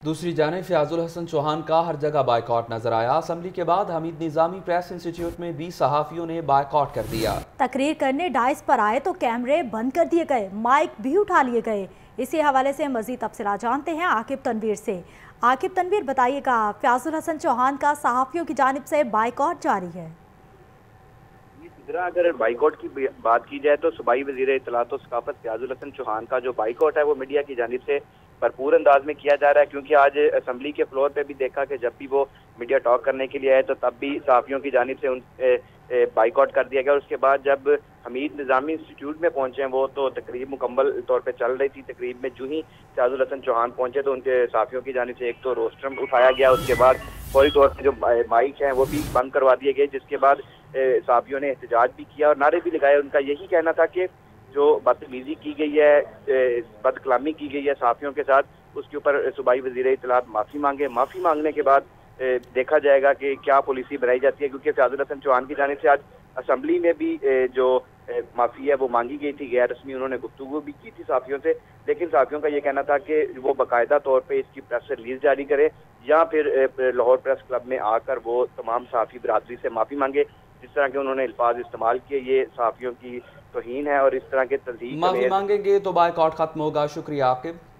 दूसरी जानिब फयाजुल हसन चौहान का हर जगह बाइकआउट नजर आया। असम्बली के बाद हमीद निजामी प्रेस इंस्टीट्यूट में 20 सहाफ़ियों ने बाइकआउट कर दिया। तकरीर करने डाइस पर आए तो कैमरे बंद कर दिए गए, माइक भी उठा लिए गए। इसी हवाले से मजीद तफसीलात जानते हैं आकिब तनवीर से। आकिब तनवीर, बताइएगा, फयाजुल हसन चौहान का सहाफ़ियों की जानिब से बाइकआउट जारी है। अगर बाइकआउट की बात की जाए तो सूबाई वज़ीर इत्तलात और सकाफत फयाजुल हसन चौहान का जो बाइकआउट है वो मीडिया की जानिब से भरपूर अंदाज में किया जा रहा है, क्योंकि आज असम्बली के फ्लोर पे भी देखा कि जब भी वो मीडिया टॉक करने के लिए आए तो तब भी सहाफ़ियों की जानिब से उन बाइकआउट कर दिया गया। और उसके बाद जब हमीद निज़ामी इंस्टीट्यूट में पहुंचे हैं वो तो तकरीब मुकम्मल तौर पे चल रही थी। तकरीब में जो ही फयाजुल हसन चौहान पहुंचे तो उनके सहाफ़ियों की जानिब से एक तो रोस्ट्रम उठाया गया, उसके बाद फौरी तौर पर जो माइक हैं वो भी बंद करवा दिए गए, जिसके बाद सहाफ़ियों ने एहतजाज भी किया और नारे भी लगाए। उनका यही कहना था कि जो बदतमीजी की गई है, बदकलामी की गई है सहाफ़ियों के साथ, उसके ऊपर सूबाई वज़ीर इत्तलात माफ़ी मांगे। माफ़ी मांगने के बाद देखा जाएगा कि क्या पॉलिसी बनाई जाती है, क्योंकि फयाजुल हसन चौहान की जानिब से आज असम्बली में भी जो माफ़ी है वो मांगी गई थी। गैर रस्मी उन्होंने गुफ्तगू भी की थी सहाफ़ियों से, लेकिन सहाफ़ियों का ये कहना था कि वो बाकायदा तौर पे इसकी प्रेस रिलीज जारी करे या फिर लाहौर प्रेस क्लब में आकर वो तमाम सहाफ़ी बरादरी से माफ़ी मांगे। जिस तरह के उन्होंने अल्फाज इस्तेमाल किए ये सहाफ़ियों की तौहीन है और इस तरह के तस्दीक माफ़ी मांगेंगे तो बाइकआउट खत्म होगा। शुक्रिया आकिब।